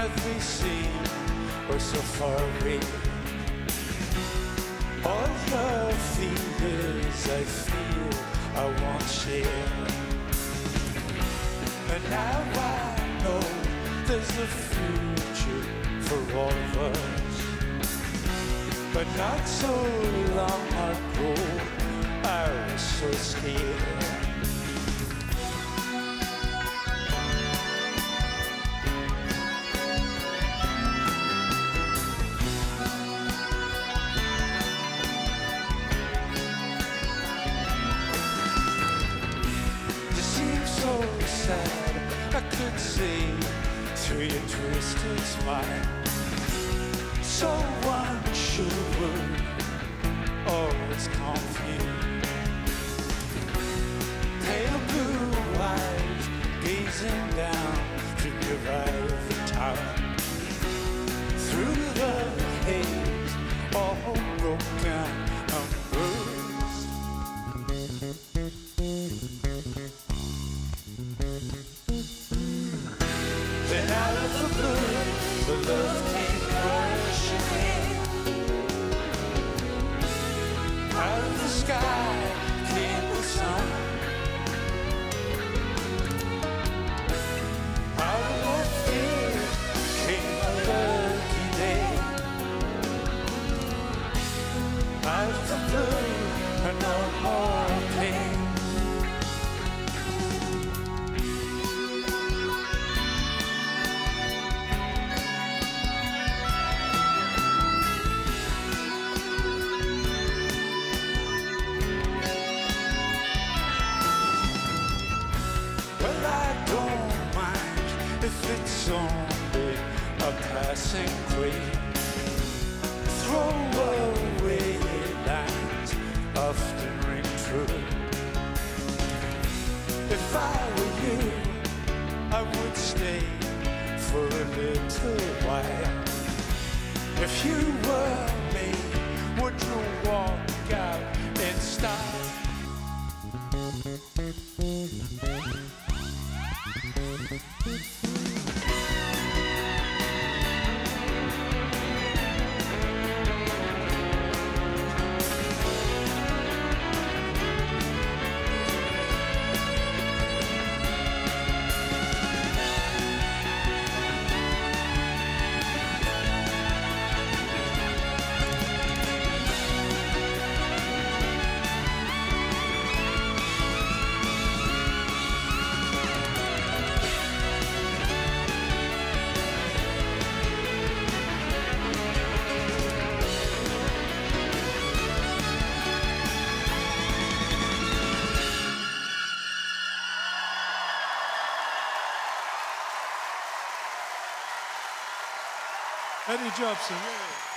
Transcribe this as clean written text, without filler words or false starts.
that we see were so far away. All your feelings I feel I won't share. And now I know there's a future for all of us. But not so long ago I was so scared. I could see through your twisted smile, so unsure, always confused. Pale blue eyes gazing down through your ivory tower, through the haze, all broken and bruised. Then out of the blue, the love came rushing in. Out of the sky came the sun. Out of the fear came a lucky day. Out of the blue, and no more pain. If it's only a passing craze, throw away lines often ring true. If I were you, I would stay for a little while. If you were me, would you walk out in style? Eddie Jobson, yeah.